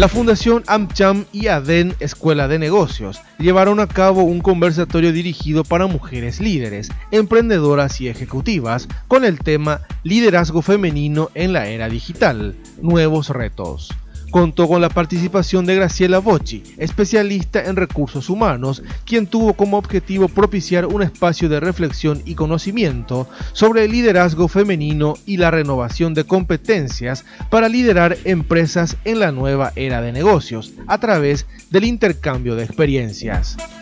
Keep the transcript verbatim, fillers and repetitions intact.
La Fundación AmCham y ADEN Escuela de Negocios llevaron a cabo un conversatorio dirigido para mujeres líderes, emprendedoras y ejecutivas con el tema Liderazgo femenino en la era digital, nuevos retos. Contó con la participación de Graciela Bocci, especialista en recursos humanos, quien tuvo como objetivo propiciar un espacio de reflexión y conocimiento sobre el liderazgo femenino y la renovación de competencias para liderar empresas en la nueva era de negocios a través del intercambio de experiencias.